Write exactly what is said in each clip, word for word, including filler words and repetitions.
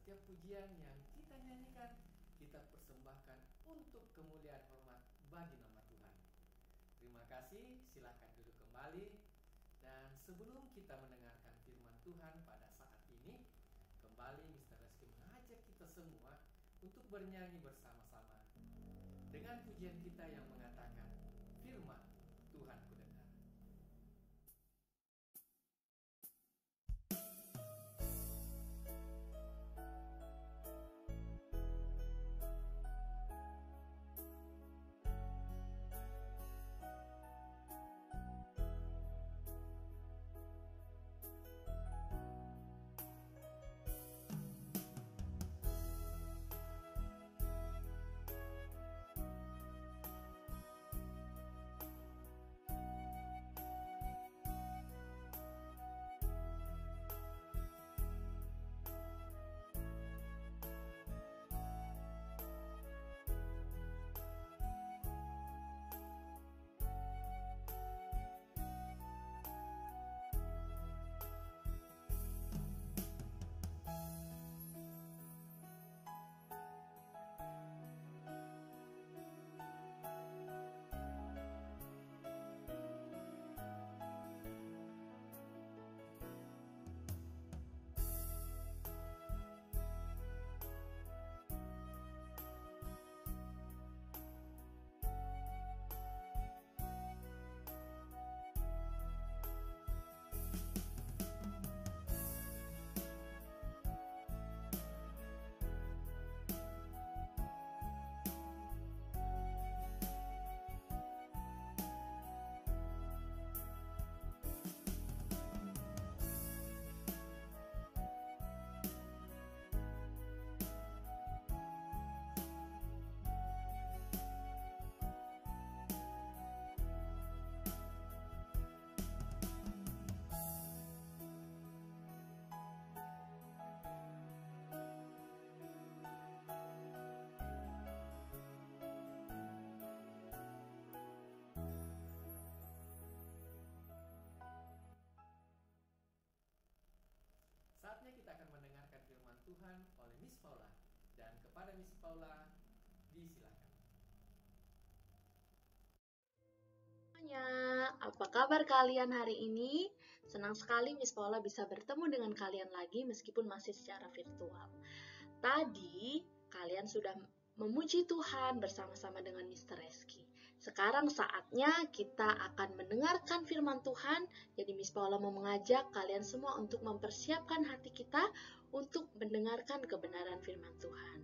setiap pujian yang kita nyanyikan, kita persembahkan untuk kemuliaan hormat bagi nama Tuhan. Terima kasih, silahkan duduk kembali. Dan sebelum kita mendengarkan firman Tuhan pada saat ini, kembali mister Reski mengajak kita semua untuk bernyanyi bersama-sama dengan pujian kita yang mengatakan, firman Tuhan ku dengar. Saatnya kita akan mendengarkan firman Tuhan oleh Miss Paula. Dan kepada Miss Paula, disilakan. Semuanya, apa kabar kalian hari ini? Senang sekali Miss Paula bisa bertemu dengan kalian lagi meskipun masih secara virtual. Tadi kalian sudah memuji Tuhan bersama-sama dengan mister Reski. Sekarang saatnya kita akan mendengarkan firman Tuhan. Jadi Miss Paula mau mengajak kalian semua untuk mempersiapkan hati kita untuk mendengarkan kebenaran firman Tuhan.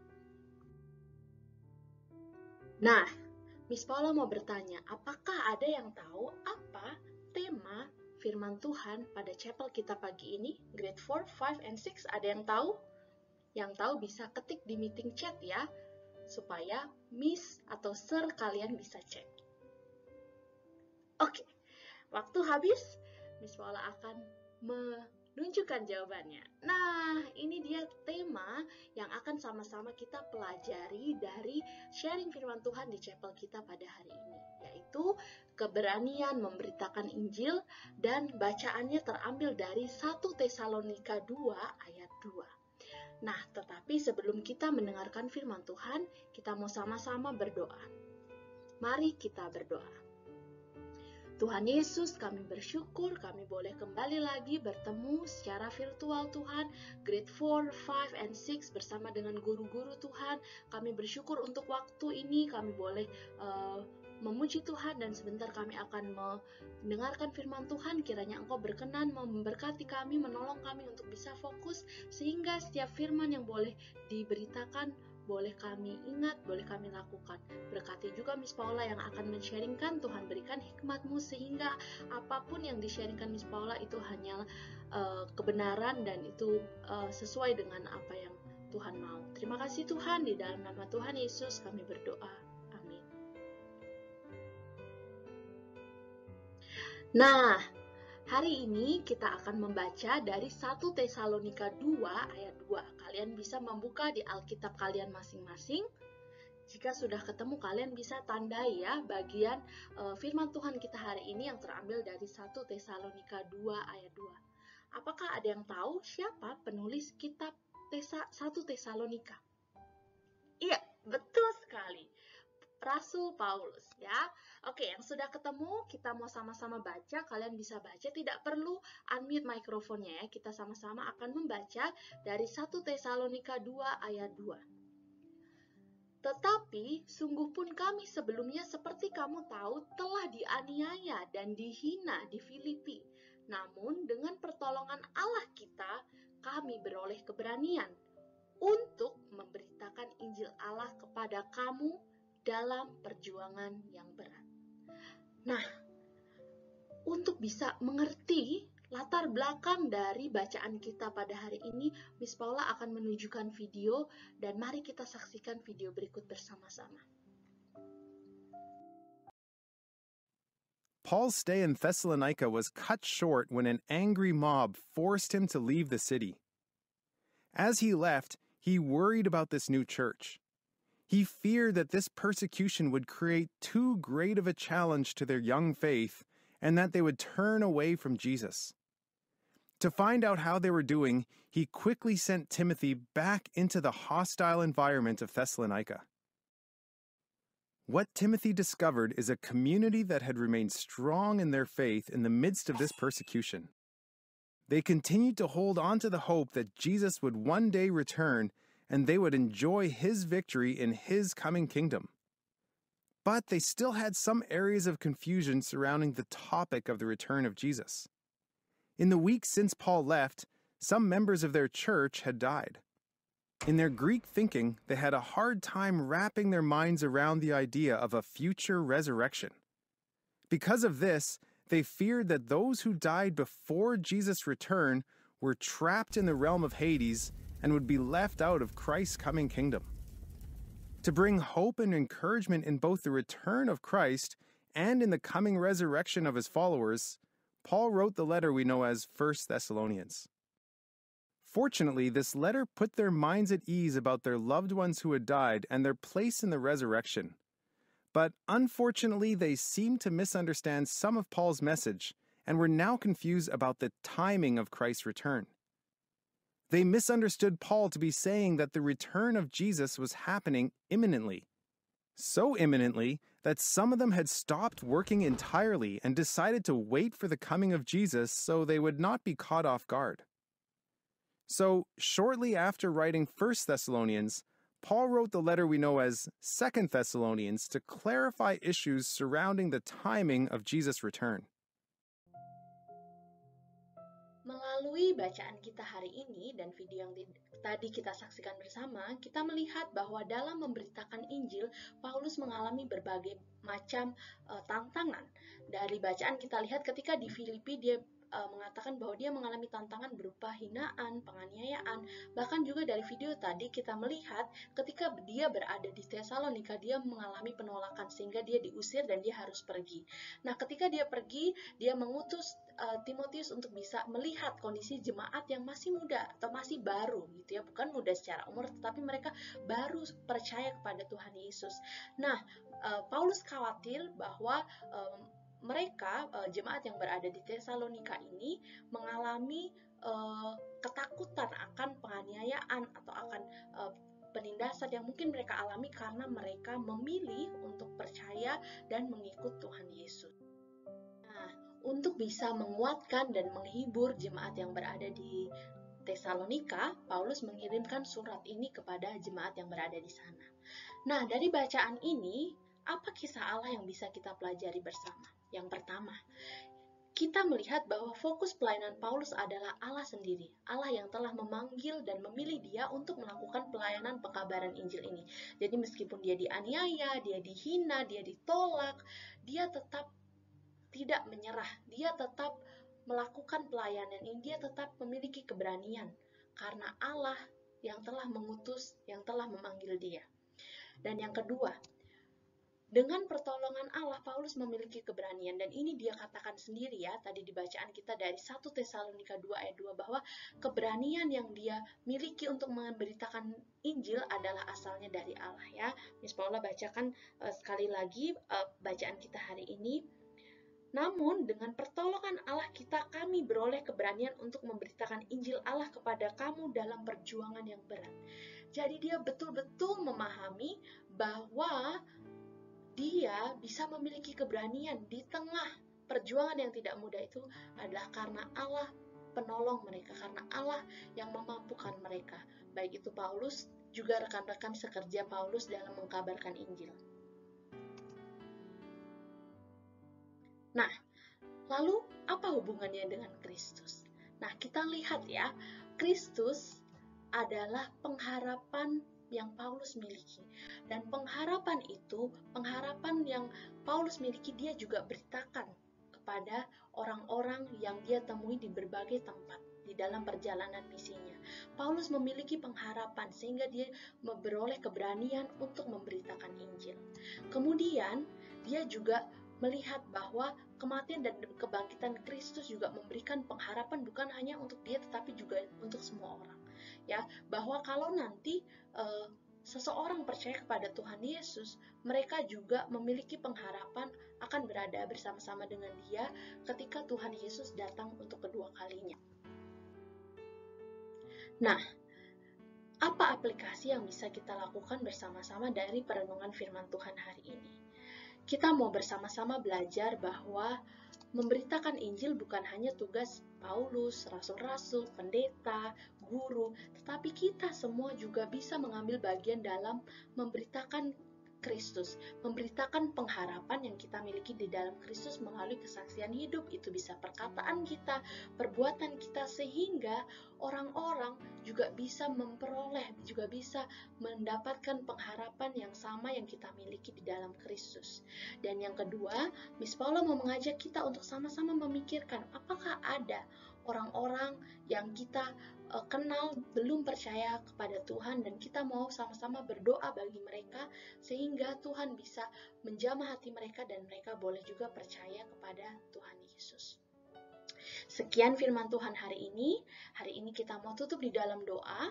Nah, Miss Paula mau bertanya, apakah ada yang tahu apa tema firman Tuhan pada chapel kita pagi ini? Grade four, five, and six, ada yang tahu? Yang tahu bisa ketik di meeting chat ya, supaya Miss atau Sir kalian bisa cek. Oke, waktu habis, Miss Paula akan menunjukkan jawabannya. Nah, ini dia tema yang akan sama-sama kita pelajari dari sharing firman Tuhan di chapel kita pada hari ini, yaitu keberanian memberitakan Injil, dan bacaannya terambil dari satu Tesalonika dua ayat dua. Nah, tetapi sebelum kita mendengarkan firman Tuhan, kita mau sama-sama berdoa. Mari kita berdoa. Tuhan Yesus, kami bersyukur kami boleh kembali lagi bertemu secara virtual Tuhan, grade four, five, and six bersama dengan guru-guru Tuhan. Kami bersyukur untuk waktu ini kami boleh uh, memuji Tuhan, dan sebentar kami akan mendengarkan firman Tuhan. Kiranya Engkau berkenan memberkati kami, menolong kami untuk bisa fokus, sehingga setiap firman yang boleh diberitakan boleh kami ingat, boleh kami lakukan. Berkati juga Miss Paula yang akan men-sharingkan. Tuhan berikan hikmat-Mu sehingga apapun yang di-sharingkan Miss Paula itu hanya uh, kebenaran dan itu uh, sesuai dengan apa yang Tuhan mau. Terima kasih Tuhan, di dalam nama Tuhan Yesus kami berdoa. Amin. Nah, hari ini kita akan membaca dari satu Tesalonika dua ayat dua. Kalian bisa membuka di Alkitab kalian masing-masing. Jika sudah ketemu, kalian bisa tandai ya bagian uh, firman Tuhan kita hari ini yang terambil dari satu Tesalonika dua ayat dua. Apakah ada yang tahu siapa penulis kitab Tesa, satu Tesalonika. Iya, betul sekali. Rasul Paulus ya. Oke, yang sudah ketemu, kita mau sama-sama baca. Kalian bisa baca, tidak perlu unmute mikrofonnya ya. Kita sama-sama akan membaca dari satu Tesalonika dua ayat dua. Tetapi sungguh pun kami sebelumnya seperti kamu tahu telah dianiaya dan dihina di Filipi. Namun dengan pertolongan Allah kita, kami beroleh keberanian untuk memberitakan Injil Allah kepada kamu dalam perjuangan yang berat. Nah, untuk bisa mengerti latar belakang dari bacaan kita pada hari ini, Miss Paula akan menunjukkan video dan mari kita saksikan video berikut bersama-sama. Paul's stay in Thessalonica was cut short when an angry mob forced him to leave the city. As he left, he worried about this new church. He feared that this persecution would create too great of a challenge to their young faith and that they would turn away from Jesus. To find out how they were doing, he quickly sent Timothy back into the hostile environment of Thessalonica. What Timothy discovered is a community that had remained strong in their faith in the midst of this persecution. They continued to hold on to the hope that Jesus would one day return and they would enjoy his victory in his coming kingdom. But they still had some areas of confusion surrounding the topic of the return of Jesus. In the weeks since Paul left, some members of their church had died. In their Greek thinking, they had a hard time wrapping their minds around the idea of a future resurrection. Because of this, they feared that those who died before Jesus' return were trapped in the realm of Hades and would be left out of Christ's coming kingdom. To bring hope and encouragement in both the return of Christ and in the coming resurrection of his followers, Paul wrote the letter we know as First Thessalonians. Fortunately, this letter put their minds at ease about their loved ones who had died and their place in the resurrection. But unfortunately, they seemed to misunderstand some of Paul's message and were now confused about the timing of Christ's return. They misunderstood Paul to be saying that the return of Jesus was happening imminently. So imminently that some of them had stopped working entirely and decided to wait for the coming of Jesus so they would not be caught off guard. So, shortly after writing First Thessalonians, Paul wrote the letter we know as Second Thessalonians to clarify issues surrounding the timing of Jesus' return. Melalui bacaan kita hari ini dan video yang tadi kita saksikan bersama, kita melihat bahwa dalam memberitakan Injil, Paulus mengalami berbagai macam uh, tantangan. Dari bacaan kita lihat ketika di Filipi dia uh, mengatakan bahwa dia mengalami tantangan berupa hinaan, penganiayaan. Bahkan juga dari video tadi kita melihat ketika dia berada di Tesalonika, dia mengalami penolakan sehingga dia diusir dan dia harus pergi. Nah, ketika dia pergi, dia mengutus uh, Timotius untuk bisa melihat kondisi jemaat yang masih muda atau masih baru gitu ya, bukan muda secara umur tetapi mereka baru percaya kepada Tuhan Yesus. Nah, uh, Paulus khawatir bahwa um, mereka uh, jemaat yang berada di Tesalonika ini mengalami uh, ketakutan akan penganiayaan atau akan uh, penindasan yang mungkin mereka alami karena mereka memilih untuk percaya dan mengikut Tuhan Yesus. Nah, untuk bisa menguatkan dan menghibur jemaat yang berada di Tesalonika, Paulus mengirimkan surat ini kepada jemaat yang berada di sana. Nah, dari bacaan ini, apa kisah Allah yang bisa kita pelajari bersama? Yang pertama, kita melihat bahwa fokus pelayanan Paulus adalah Allah sendiri, Allah yang telah memanggil dan memilih dia untuk melakukan pelayanan pekabaran Injil ini. Jadi meskipun dia dianiaya, dia dihina, dia ditolak, dia tetap tidak menyerah, dia tetap melakukan pelayanan ini, dia tetap memiliki keberanian karena Allah yang telah mengutus, yang telah memanggil dia. Dan yang kedua, dengan pertolongan Allah, Paulus memiliki keberanian, dan ini dia katakan sendiri ya, tadi di bacaan kita dari satu Tesalonika dua ayat dua, bahwa keberanian yang dia miliki untuk memberitakan Injil adalah asalnya dari Allah ya. Miss Paula bacakan uh, sekali lagi uh, bacaan kita hari ini. Namun dengan pertolongan Allah kita, kami beroleh keberanian untuk memberitakan Injil Allah kepada kamu dalam perjuangan yang berat. Jadi dia betul-betul memahami bahwa dia bisa memiliki keberanian di tengah perjuangan yang tidak mudah itu adalah karena Allah penolong mereka, karena Allah yang memampukan mereka. Baik itu Paulus, juga rekan-rekan sekerja Paulus dalam mengkabarkan Injil. Nah, lalu apa hubungannya dengan Kristus? Nah, kita lihat ya, Kristus adalah pengharapan yang Paulus miliki. Dan pengharapan itu, pengharapan yang Paulus miliki, dia juga beritakan kepada orang-orang yang dia temui di berbagai tempat di dalam perjalanan misinya. Paulus memiliki pengharapan sehingga dia memperoleh keberanian untuk memberitakan Injil. Kemudian, dia juga melihat bahwa kematian dan kebangkitan Kristus juga memberikan pengharapan bukan hanya untuk dia tetapi juga untuk semua orang. Ya, bahwa kalau nanti uh, seseorang percaya kepada Tuhan Yesus, mereka juga memiliki pengharapan akan berada bersama-sama dengan dia ketika Tuhan Yesus datang untuk kedua kalinya. Nah, apa aplikasi yang bisa kita lakukan bersama-sama dari perenungan firman Tuhan hari ini? Kita mau bersama-sama belajar bahwa memberitakan Injil bukan hanya tugas Paulus, rasul-rasul, pendeta, guru, tetapi kita semua juga bisa mengambil bagian dalam memberitakan Kristus, memberitakan pengharapan yang kita miliki di dalam Kristus melalui kesaksian hidup. Itu bisa perkataan kita, perbuatan kita, sehingga orang-orang juga bisa memperoleh, juga bisa mendapatkan pengharapan yang sama yang kita miliki di dalam Kristus. Dan yang kedua, Miss Paula mau mengajak kita untuk sama-sama memikirkan apakah ada orang-orang yang kita uh, kenal belum percaya kepada Tuhan, dan kita mau sama-sama berdoa bagi mereka sehingga Tuhan bisa menjamah hati mereka dan mereka boleh juga percaya kepada Tuhan Yesus. Sekian firman Tuhan hari ini. Hari ini kita mau tutup di dalam doa.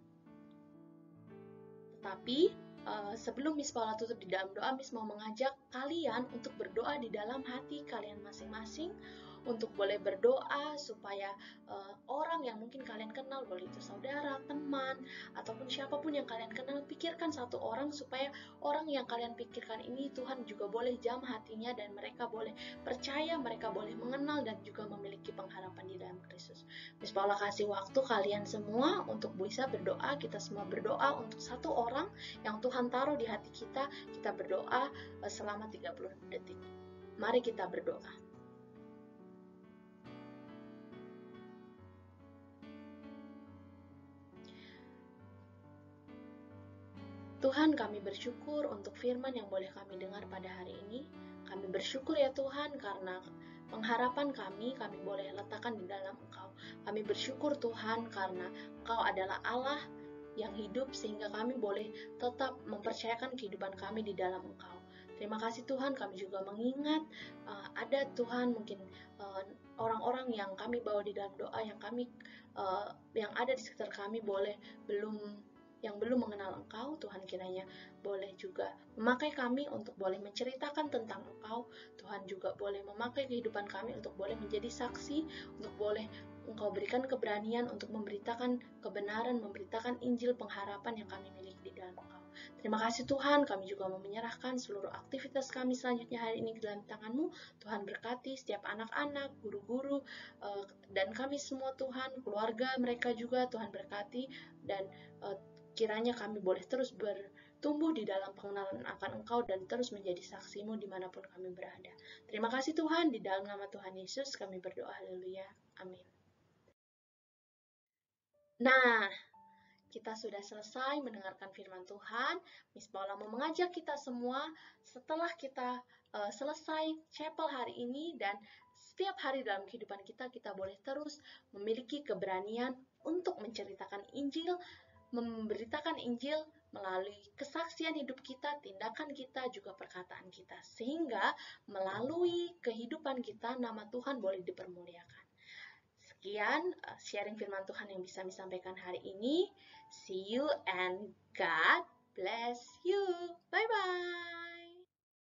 Tetapi uh, sebelum Miss Paula tutup di dalam doa, Miss mau mengajak kalian untuk berdoa di dalam hati kalian masing-masing, untuk boleh berdoa supaya uh, orang yang mungkin kalian kenal, boleh itu saudara, teman, ataupun siapapun yang kalian kenal, pikirkan satu orang supaya orang yang kalian pikirkan ini Tuhan juga boleh jamah hatinya dan mereka boleh percaya, mereka boleh mengenal dan juga memiliki pengharapan di dalam Kristus. Miss Paula kasih waktu kalian semua untuk bisa berdoa. Kita semua berdoa untuk satu orang yang Tuhan taruh di hati kita. Kita berdoa uh, selama tiga puluh detik. Mari kita berdoa. Tuhan, kami bersyukur untuk firman yang boleh kami dengar pada hari ini. Kami bersyukur ya Tuhan karena pengharapan kami, kami boleh letakkan di dalam Engkau. Kami bersyukur Tuhan karena Engkau adalah Allah yang hidup sehingga kami boleh tetap mempercayakan kehidupan kami di dalam Engkau. Terima kasih Tuhan, kami juga mengingat uh, ada Tuhan mungkin uh, orang-orang yang kami bawa di dalam doa, yang kami uh, yang ada di sekitar kami boleh belum yang belum mengenal Engkau. Tuhan kiranya boleh juga memakai kami untuk boleh menceritakan tentang Engkau. Tuhan juga boleh memakai kehidupan kami untuk boleh menjadi saksi, untuk boleh Engkau berikan keberanian untuk memberitakan kebenaran, memberitakan Injil pengharapan yang kami miliki di dalam Engkau. Terima kasih Tuhan, kami juga mau menyerahkan seluruh aktivitas kami selanjutnya hari ini ke dalam tangan-Mu. Tuhan berkati setiap anak-anak, guru-guru, dan kami semua Tuhan, keluarga mereka juga Tuhan berkati, dan kiranya kami boleh terus bertumbuh di dalam pengenalan akan Engkau dan terus menjadi saksi-Mu dimanapun kami berada. Terima kasih Tuhan, di dalam nama Tuhan Yesus kami berdoa, haleluya, amin. Nah, kita sudah selesai mendengarkan firman Tuhan. Miss Paula mau mengajak kita semua setelah kita uh, selesai chapel hari ini, dan setiap hari dalam kehidupan kita, kita boleh terus memiliki keberanian untuk menceritakan Injil, memberitakan Injil melalui kesaksian hidup kita, tindakan kita, juga perkataan kita. Sehingga melalui kehidupan kita, nama Tuhan boleh dipermuliakan. Sekian uh, sharing firman Tuhan yang bisa disampaikan hari ini. See you and God bless you. Bye-bye.